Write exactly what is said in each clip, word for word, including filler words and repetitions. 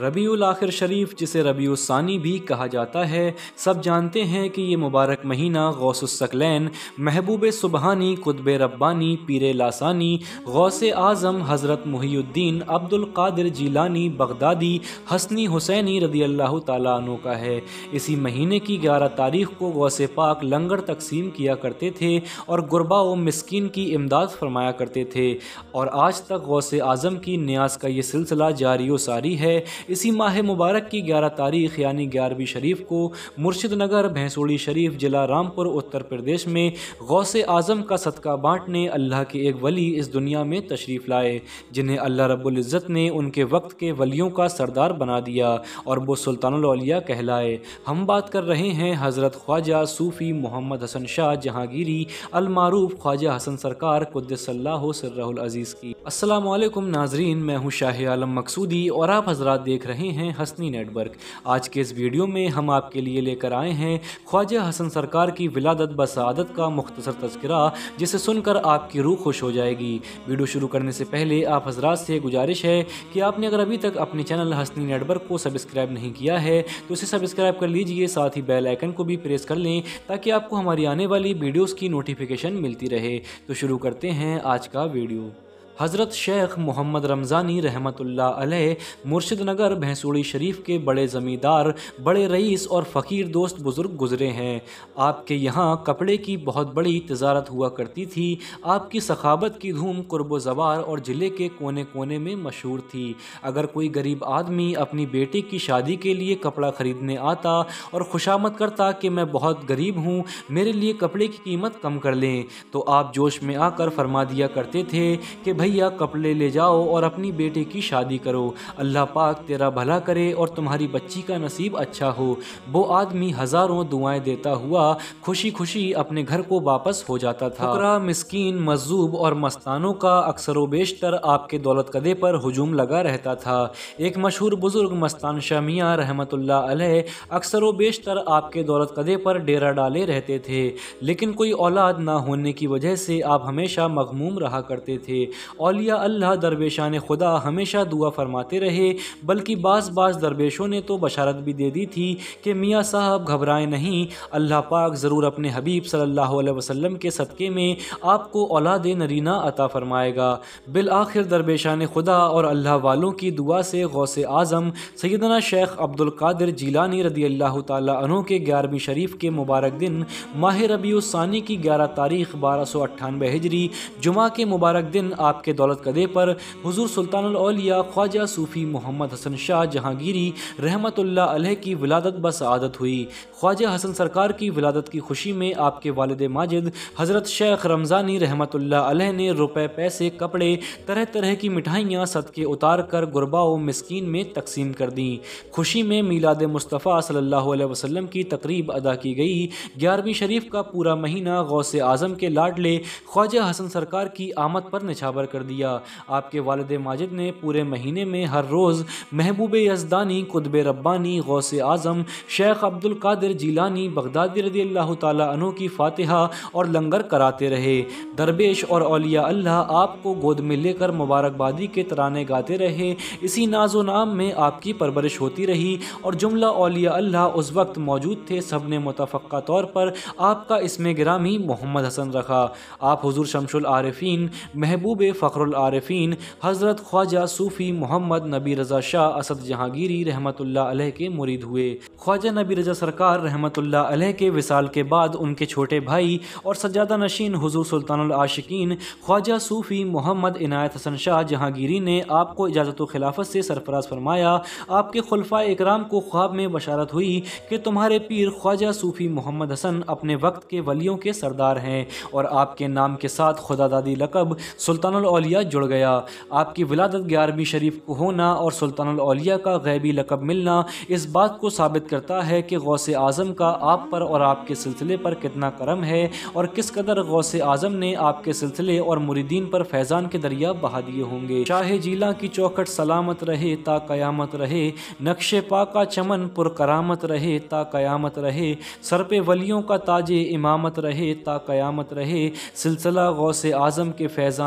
ربیع الاخر شریف، جسے ربیع الثانی بھی کہا جاتا ہے، سب جانتے ہیں کہ یہ مبارک مہینہ غوث الثقلین، محبوب سبحانی، قطب ربانی، پیر لاسانی، غوث اعظم حضرت محی الدین عبد القادر جیلانی بغدادی حسنی حسینی رضی اللہ تعالیٰ عنہ کا ہے۔ اسی مہینے کی گیارہ تاریخ کو غوث پاک لنگر تقسیم کیا کرتے تھے اور غربا و مسکین کی امداد فرمایا کرتے تھے، اور آج تک غوث اعظم کی نیاز کا یہ سلسلہ جاری و ساری ہے۔ اسی ماہ مبارک کی گیارہ تاریخ یعنی گیارہویں شریف کو مرشد نگر بھینسوڑی شریف ضلع رامپور اتر پردیش میں غوث اعظم کا صدقہ بانٹنے اللہ کے ایک ولی اس دنیا میں تشریف لائے، جنہیں اللہ رب العزت نے ان کے وقت کے ولیوں کا سردار بنا دیا اور وہ سلطان الاولیاء کہلائے۔ ہم بات کر رہے ہیں حضرت خواجہ صوفی محمد حسن شاہ جہانگیری المعروف خواجہ حسن سرکار قدس اللہ سرہ العزیز کی۔ السلام علیکم ناظرین، میں ہوں شاہ عالم مقصودی اور آپ حضرات دیکھ رہے ہیں حسنی نیٹ ورک۔ آج کے اس ویڈیو میں ہم آپ کے لیے لے کر آئے ہیں خواجہ حسن سرکار کی ولادت بسعادت کا مختصر تذکرہ، جسے سن کر آپ کی روح خوش ہو جائے گی۔ ویڈیو شروع کرنے سے پہلے آپ حضرات سے گزارش ہے کہ آپ نے اگر ابھی تک اپنے چینل حسنی نیٹ ورک کو سبسکرائب نہیں کیا ہے تو اسے سبسکرائب کر لیجئے، ساتھ ہی بیل آئیکن کو بھی پریس کر لیں تاکہ آپ کو ہماری آنے والی ویڈیوز کی نوٹیفیکیشن ملتی رہے۔ تو شروع کرتے ہیں آج کا ویڈیو۔ حضرت شیخ محمد رمضانی رحمۃ اللہ علیہ مرشد نگر بھینسوڑی شریف کے بڑے زمیندار، بڑے رئیس اور فقیر دوست بزرگ گزرے ہیں۔ آپ کے یہاں کپڑے کی بہت بڑی تجارت ہوا کرتی تھی۔ آپ کی سخاوت کی دھوم قرب و زوار اور ضلع کے کونے کونے میں مشہور تھی۔ اگر کوئی غریب آدمی اپنی بیٹی کی شادی کے لیے کپڑا خریدنے آتا اور خوشامد کرتا کہ میں بہت غریب ہوں، میرے لیے کپڑے کی قیمت کم کر لیں، تو آپ جوش میں آ کر فرما دیا کرتے تھے کہ بھیا کپڑے لے جاؤ اور اپنی بیٹے کی شادی کرو، اللہ پاک تیرا بھلا کرے اور تمہاری بچی کا نصیب اچھا ہو۔ وہ آدمی ہزاروں دعائیں دیتا ہوا خوشی خوشی اپنے گھر کو واپس ہو جاتا تھا۔ فقراء، مسکین، مذلوب اور مستانوں کا اکثر و بیشتر آپ کے دولت قدے پر ہجوم لگا رہتا تھا۔ ایک مشہور بزرگ مستان شاہ میاں رحمۃ اللہ علیہ اکثر و بیشتر آپ کے دولت قدے پر ڈیرا ڈالے رہتے تھے، لیکن کوئی اولاد نہ ہونے کی وجہ سے آپ ہمیشہ مغموم رہا کرتے تھے۔ اولیاء اللہ درویشان خدا ہمیشہ دعا فرماتے رہے، بلکہ بعض بعض درویشوں نے تو بشارت بھی دے دی تھی کہ میاں صاحب گھبرائیں نہیں، اللہ پاک ضرور اپنے حبیب صلی اللہ علیہ وسلم کے صدقے میں آپ کو اولاد نرینہ عطا فرمائے گا۔ بالآخر درویشان خدا اور اللہ والوں کی دعا سے غوث اعظم سیدنا شیخ عبد القادر جیلانی رضی اللہ تعالیٰ عنہ کے گیارہویں شریف کے مبارک دن ماہ ربیع الثانی کی گیارہ تاریخ بارہ سو اٹھانوے ہجری جمعہ کے مبارک دن آپ کے دولت قدے پر حضور سلطان الاولیاء خواجہ صوفی محمد حسن شاہ جہانگیری رحمۃ اللہ علیہ کی ولادت بسعادت ہوئی۔ خواجہ حسن سرکار کی ولادت کی خوشی میں آپ کے والد ماجد حضرت شیخ رمضانی رحمۃ اللہ علیہ نے روپے، پیسے، کپڑے، طرح طرح کی مٹھائیاں صدقے اتار کر غربا و مسکین میں تقسیم کر دیں۔ خوشی میں میلاد مصطفیٰ صلی اللہ علیہ وسلم کی تقریب ادا کی گئی۔ گیارہویں شریف کا پورا مہینہ غوث اعظم کے لاڈلے خواجہ حسن سرکار کی آمد پر نچھاور کر دیا۔ آپ کے والد ماجد نے پورے مہینے میں ہر روز محبوب یزدانی قطب ربانی غوث اعظم شیخ عبد القادر جیلانی بغدادی رضی اللہ تعالیٰ عنہ کی فاتحہ اور لنگر کراتے رہے۔ درویش اور اولیاء اللہ آپ کو گود میں لے کر مبارکبادی کے ترانے گاتے رہے۔ اسی ناز و نام میں آپ کی پرورش ہوتی رہی اور جملہ اولیاء اللہ اس وقت موجود تھے، سب نے متفقہ طور پر آپ کا اسم گرامی محمد حسن رکھا۔ آپ حضور شمس العارفین، محبوب فخر العارفین حضرت خواجہ صوفی محمد نبی رضا شاہ اسد جہانگیری رحمۃ اللہ علیہ کے مرید ہوئے۔ خواجہ نبی رضا سرکار رحمۃ اللہ علیہ کے وصال کے بعد ان کے چھوٹے بھائی اور سجادہ نشین حضور سلطان العاشقین خواجہ صوفی محمد عنایت حسن شاہ جہانگیری نے آپ کو اجازت و خلافت سے سرفراز فرمایا۔ آپ کے خلفائے اکرام کو خواب میں بشارت ہوئی کہ تمہارے پیر خواجہ صوفی محمد حسن اپنے وقت کے ولیوں کے سردار ہیں، اور آپ کے نام کے ساتھ خدا دادی لقب سلطان الاولیاء جڑ گیا۔ آپ کی ولادت گیارہویں شریف کو ہونا اور سلطان الاولیاء کا غیبی لقب ملنا اس بات کو ثابت کرتا ہے کہ غوث اعظم کا آپ پر اور آپ کے سلسلے پر کتنا کرم ہے، اور کس قدر غوث اعظم نے آپ کے سلسلے اور مریدین پر فیضان کے دریا بہا دیے ہوں گے۔ شاہ جیلاں کی چوکھٹ سلامت رہے تا قیامت رہے، نقش پا کا چمن پر کرامت رہے تا قیامت رہے، سر پہ ولیوں کا تاج امامت رہے تا قیامت رہے، سلسلہ غوث اعظم کے فیضان کا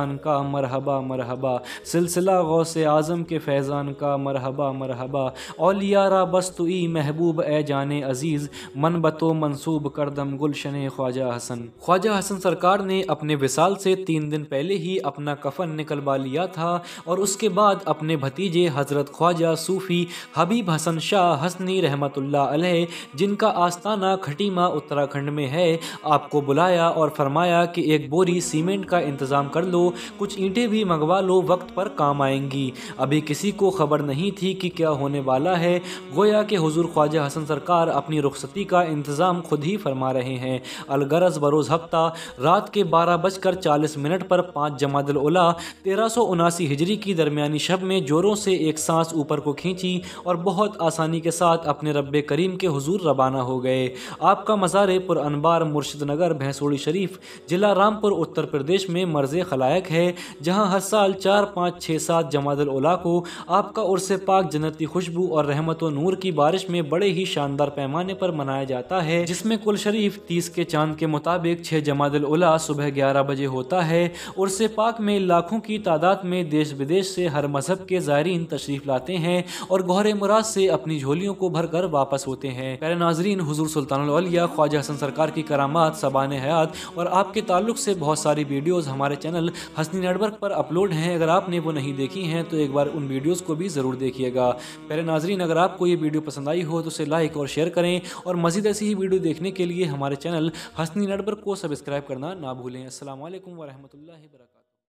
مرحبا مرحبا، سلسلہ غوث اعظم کے فیضان کا مرحبا مرحبا، اولیاء را بس توئی محبوب اے جان عزیز، من بتو منسوب کردم گلشن خواجہ حسن۔ خواجہ حسن سرکار نے اپنے وصال سے تین دن پہلے ہی اپنا کفن نکلوا لیا تھا اور اس کے بعد اپنے بھتیجے حضرت خواجہ صوفی حبیب حسن شاہ حسنی رحمۃ اللہ علیہ، جن کا آستانہ کھٹیما اتراکھنڈ میں ہے، آپ کو بلایا اور فرمایا کہ ایک بوری سیمنٹ کا انتظام کر لو، کچھ اینٹیں بھی منگوا لو، وقت پر کام آئیں گی۔ ابھی کسی کو خبر نہیں تھی کہ کیا ہونے والا ہے، گویا کہ حضور خواجہ حسن سرکار اپنی رخصتی کا انتظام خود ہی فرما رہے ہیں۔ الغرض بروز ہفتہ رات کے بارہ بج کر چالیس منٹ پر پانچ جمادی الاولیٰ تیرہ سو اناسی ہجری کی درمیانی شب میں جوروں سے ایک سانس اوپر کو کھینچی اور بہت آسانی کے ساتھ اپنے رب کریم کے حضور روانہ ہو گئے۔ آپ کا مزار پر انبار مرشد نگر بھینسوڑی شریف ضلع رامپور اتر پردیش میں مرز خلائق ہے، جہاں ہر سال چار پانچ چھ سات جمادی الاولیٰ کو آپ کا عرس پاک جنتی خوشبو اور رحمت و نور کی بارش میں بڑے ہی شاندار پیمانے پر منایا جاتا ہے، جس میں کل شریف تیس کے چاند کے مطابق چھ جمادی الاولیٰ صبح گیارہ بجے ہوتا ہے۔ عرس پاک میں لاکھوں کی تعداد میں دیش بدیش سے ہر مذہب کے زائرین تشریف لاتے ہیں اور گوہر مراد سے اپنی جھولیوں کو بھر کر واپس ہوتے ہیں۔ پیارے ناظرین، حضور سلطان الاولیاء خواجہ حسن سرکار کی کرامات، سبان حیات اور آپ کے تعلق سے بہت ساری ویڈیوز ہمارے چینل حسنی نیٹ ورک پر اپلوڈ ہیں، اگر آپ نے وہ نہیں دیکھی ہیں تو ایک بار ان ویڈیوز کو بھی ضرور دیکھیے گا۔ پیارے ناظرین، اگر آپ کو یہ ویڈیو پسند آئی ہو تو اسے لائک اور شیئر کریں اور مزید ایسی ہی ویڈیو دیکھنے کے لیے ہمارے چینل حسنی نیٹ ورک کو سبسکرائب کرنا نہ بھولیں۔ السلام علیکم ورحمۃ اللہ وبرکاتہ۔